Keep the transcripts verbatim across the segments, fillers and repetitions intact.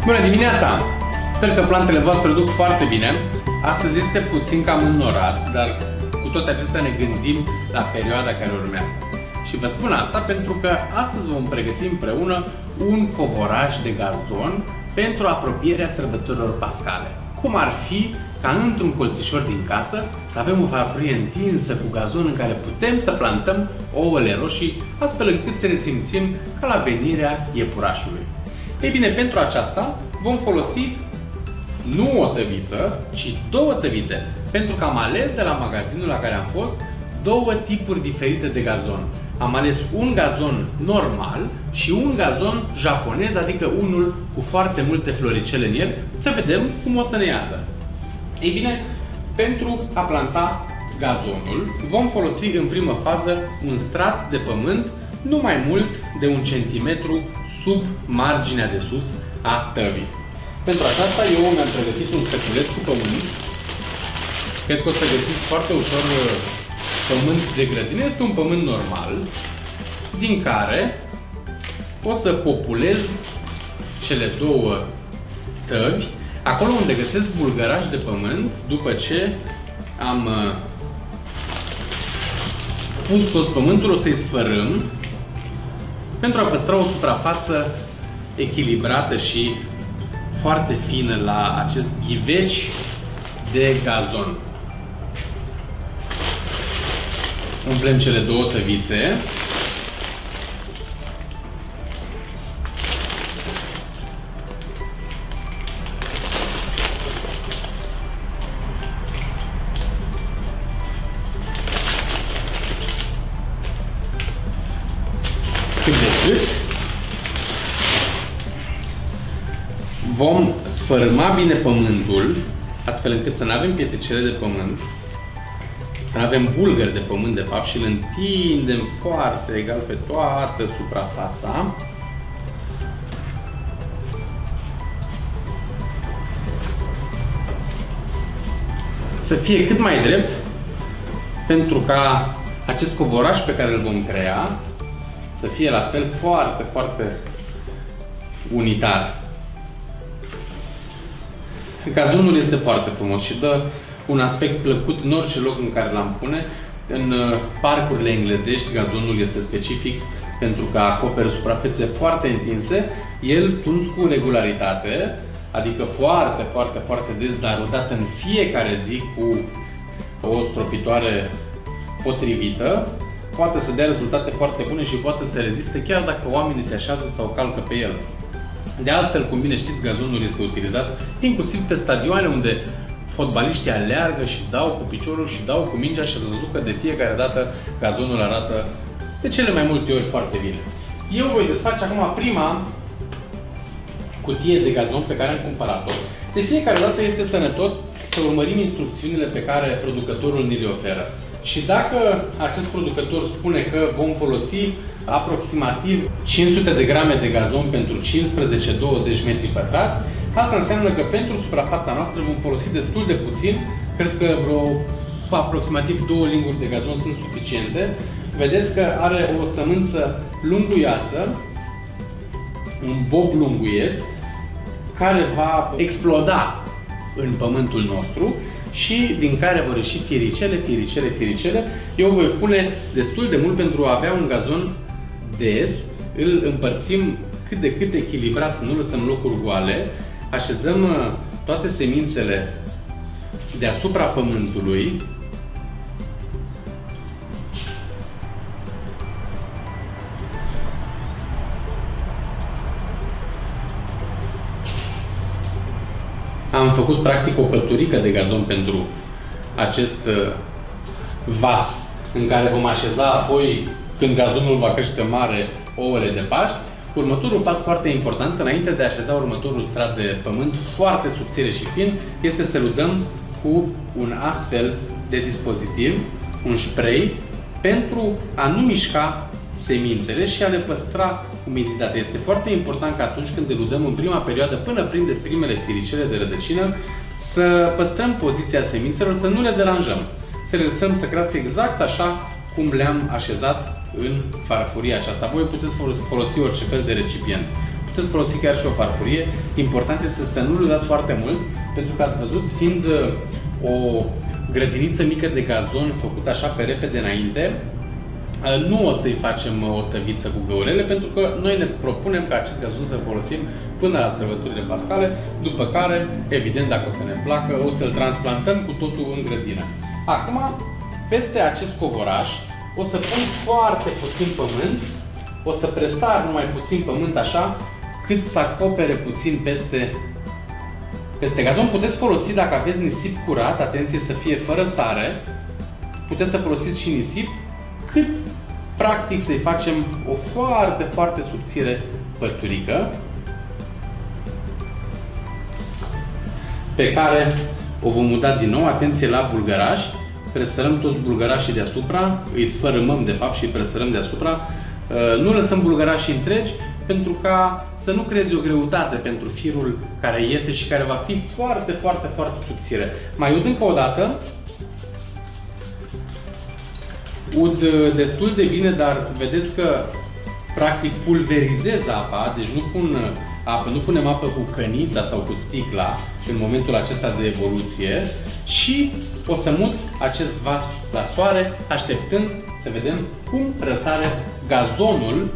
Bună dimineața! Sper că plantele voastre duc foarte bine. Astăzi este puțin cam înnorat, dar cu toate acestea ne gândim la perioada care urmează. Și vă spun asta pentru că astăzi vom pregăti împreună un covoraj de gazon pentru apropierea sărbătorilor pascale. Cum ar fi ca într-un colțișor din casă să avem o farfurie întinsă cu gazon în care putem să plantăm ouăle roșii, astfel încât să ne simțim ca la venirea iepurașului. Ei bine, pentru aceasta vom folosi nu o tăviță, ci două tăvițe, pentru că am ales de la magazinul la care am fost două tipuri diferite de gazon. Am ales un gazon normal și un gazon japonez, adică unul cu foarte multe floricele în el, să vedem cum o să ne iasă. Ei bine, pentru a planta gazonul vom folosi în primă fază un strat de pământ nu mai mult de un centimetru sub marginea de sus a tăvii. Pentru aceasta eu mi-am pregătit un săculeț cu pământ. Cred că o să găsiți foarte ușor pământ de grădină. Este un pământ normal, din care o să populez cele două tăvi, acolo unde găsesc bulgăraș de pământ, după ce am pus tot pământul, o să-i sfărâm pentru a păstra o suprafață echilibrată și foarte fină la acest ghiveci de gazon. Umplem cele două tăvițe. Cât de cât. Vom sfărâma bine pământul, astfel încât să nu avem pietricele de pământ, să nu avem bulgări de pământ, de fapt, și îl întindem foarte egal pe toată suprafața. Să fie cât mai drept, pentru ca acest covoraș pe care îl vom crea să fie la fel foarte, foarte unitar. Gazonul este foarte frumos și dă un aspect plăcut în orice loc în care l-am pune. În parcurile englezești, gazonul este specific pentru că acoperă suprafețe foarte întinse, el tuns cu regularitate, adică foarte, foarte, foarte des, dar odată în fiecare zi cu o stropitoare potrivită, poate să dea rezultate foarte bune și poate să reziste chiar dacă oamenii se așează sau calcă pe el. De altfel, cum bine știți, gazonul este utilizat inclusiv pe stadioane unde fotbaliștii aleargă și dau cu piciorul și dau cu mingea și să văzut că de fiecare dată gazonul arată de cele mai multe ori foarte bine. Eu voi desface acum prima cutie de gazon pe care am cumpărat-o. De fiecare dată este sănătos să urmărim instrucțiunile pe care producătorul ni le oferă. Și dacă acest producător spune că vom folosi aproximativ cinci sute de grame de gazon pentru cincisprezece douăzeci metri pătrați, asta înseamnă că pentru suprafața noastră vom folosi destul de puțin. Cred că vreo aproximativ două linguri de gazon sunt suficiente. Vedeți că are o sămânță lunguiață, un bob lunguieț, care va exploda în pământul nostru și din care vor ieși firicele, firicele, firicele. Eu voi pune destul de mult pentru a avea un gazon des, îl împărțim cât de cât echilibrat, să nu lăsăm locuri goale, așezăm toate semințele deasupra pământului. Am făcut practic o păturică de gazon pentru acest vas în care vom așeza apoi, când gazonul va crește mare, ouăle de Paști. Următorul pas foarte important, înainte de a așeza următorul strat de pământ foarte subțire și fin, este să-l udăm cu un astfel de dispozitiv, un spray, pentru a nu mișca semințele și a le păstra umiditatea. Este foarte important că atunci când îl udăm în prima perioadă, până prinde primele firicele de rădăcină, să păstrăm poziția semințelor, să nu le deranjăm. Să le lăsăm să crească exact așa cum le-am așezat în farfuria aceasta. Voi puteți folosi orice fel de recipient. puteți folosi chiar și o farfurie. Important este să nu-l udați foarte mult, pentru că ați văzut, fiind o grădiniță mică de gazon făcută așa pe repede înainte, nu o să-i facem o tăviță cu găurele, pentru că noi ne propunem ca acest gazon să-l folosim până la sărbătorile pascale, după care, evident, dacă o să ne placă, o să-l transplantăm cu totul în grădină. Acum, peste acest covoraș, o să pun foarte puțin pământ, o să presar numai puțin pământ așa, cât să acopere puțin peste, peste gazon. Puteți folosi, dacă aveți nisip curat, atenție să fie fără sare, puteți să folosiți și nisip, cât practic să-i facem o foarte, foarte subțire păturică, pe care o vom uda din nou. Atenție la bulgăraș, presărăm toți bulgărașii deasupra, îi sfărâmăm de fapt și îi presărăm deasupra. Nu lăsăm bulgărașii întregi, pentru ca să nu creezi o greutate pentru firul care iese și care va fi foarte, foarte, foarte subțire. Mai ud încă o dată. Ud destul de bine, dar vedeți că practic pulverizez apa, deci nu pun apă, nu punem apă cu cănița sau cu sticla în momentul acesta de evoluție, și o să mut acest vas la soare, așteptând să vedem cum răsare gazonul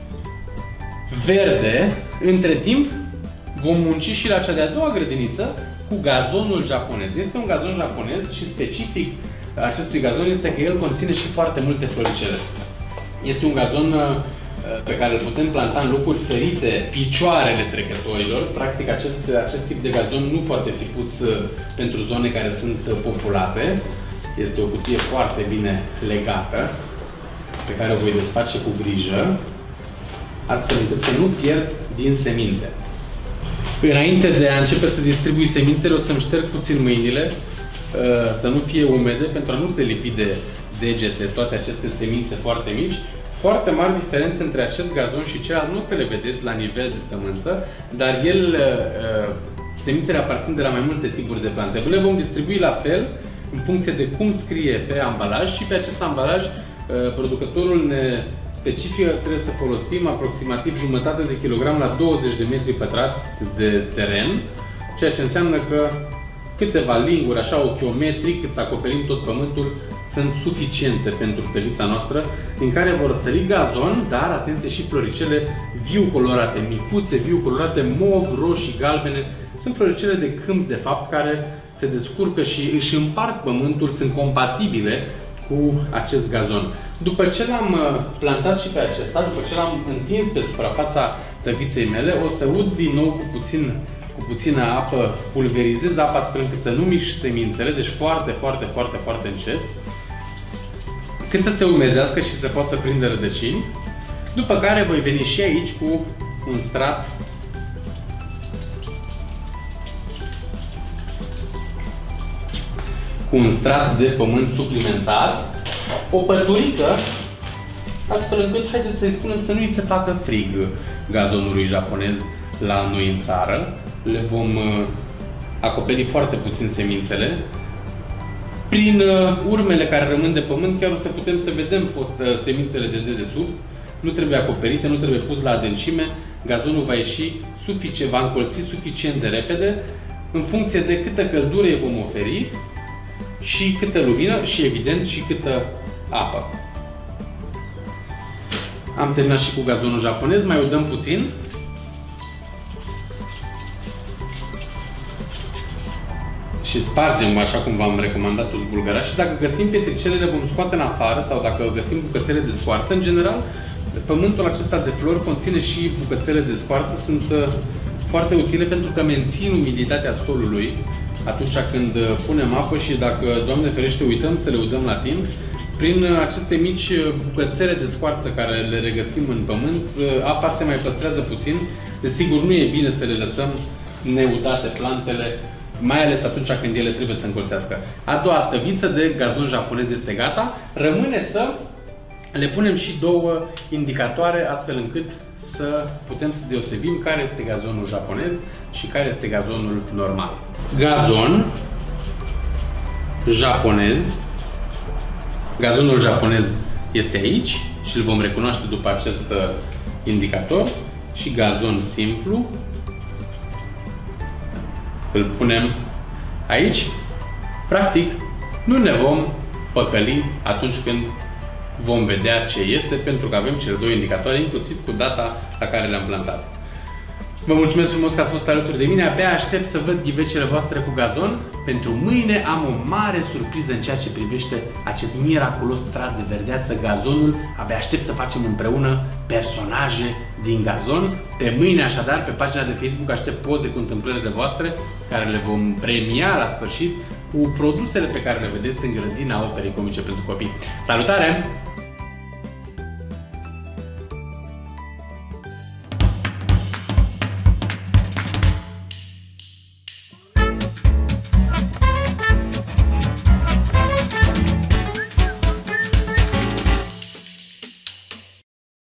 verde. Între timp vom munci și la cea de-a doua grădiniță cu gazonul japonez. Este un gazon japonez și specific acestui gazon este că el conține și foarte multe floricele. Este un gazon pe care îl putem planta în locuri ferite, picioarele trecătorilor. Practic acest, acest tip de gazon nu poate fi pus pentru zone care sunt populate. Este o cutie foarte bine legată, pe care o voi desface cu grijă, astfel încât să nu pierd din semințe. Înainte de a începe să distribui semințele, o să-mi șterg puțin mâinile, să nu fie umede, pentru a nu se lipi de degete toate aceste semințe foarte mici. Foarte mari diferențe între acest gazon și celălalt nu o să le vedeți la nivel de sămânță, dar el, semințele aparțin de la mai multe tipuri de plante. Le vom distribui la fel, în funcție de cum scrie pe ambalaj, și pe acest ambalaj producătorul ne specifică că trebuie să folosim aproximativ jumătate de kilogram la douăzeci de metri pătrați de teren, ceea ce înseamnă că câteva linguri, așa ochiometri, cât să acoperim tot pământul, sunt suficiente pentru tăvița noastră, din care vor sări gazon, dar atenție și floricele viu colorate, micuțe, viu colorate, mov, roșii, galbene. Sunt floricele de câmp, de fapt, care se descurcă și își împart pământul, sunt compatibile cu acest gazon. După ce l-am plantat și pe acesta, după ce l-am întins pe suprafața tăviței mele, o să ud din nou cu puțin cu puțină apă, pulverizez apa astfel încât să nu mișc semințele, deci foarte, foarte, foarte, foarte încet, cât să se umezească și să poată să prindă rădăcini. După care voi veni și aici cu un strat cu un strat de pământ suplimentar, o păturică, astfel încât, haideți să-i spunem, să nu-i se facă frig gazonului japonez la noi în țară. Le vom acoperi foarte puțin semințele. Prin urmele care rămân de pământ, chiar o să putem să vedem semințele de dedesubt. Nu trebuie acoperite, nu trebuie pus la adâncime. Gazonul va ieși suficient, va încolți suficient de repede, în funcție de câtă căldură îi vom oferi și câtă lumină și, evident, și câtă apă. Am terminat și cu gazonul japonez, mai udăm puțin. Și spargem, așa cum v-am recomandat, toți bulgărașii. Dacă găsim pietricele, le vom scoate în afară, sau dacă găsim bucățele de scoarță. În general, pământul acesta de flori conține și bucățele de scoarță. Sunt foarte utile pentru că mențin umiditatea solului atunci când punem apă și, dacă, Doamne ferește, uităm să le udăm la timp. Prin aceste mici bucățele de scoarță care le regăsim în pământ, apa se mai păstrează puțin. Desigur, nu e bine să le lăsăm neudate plantele, mai ales atunci când ele trebuie să încolțească. A doua tăviță de gazon japonez este gata. Rămâne să le punem și două indicatoare, astfel încât să putem să deosebim care este gazonul japonez și care este gazonul normal. Gazon japonez. Gazonul japonez este aici și îl vom recunoaște după acest indicator. și gazon simplu. Îl punem aici. Practic, nu ne vom păcăli atunci când vom vedea ce iese, pentru că avem cele două indicatoare, inclusiv cu data la care le-am plantat. Vă mulțumesc frumos că ați fost alături de mine. Abia aștept să văd ghivecele voastre cu gazon. Pentru mâine am o mare surpriză în ceea ce privește acest miraculos strat de verdeață, gazonul. Abia aștept să facem împreună personaje din gazon. Pe mâine, așadar, pe pagina de Facebook aștept poze cu întâmplările voastre, care le vom premia la sfârșit cu produsele pe care le vedeți în grădina Operei Comice pentru Copii. Salutare!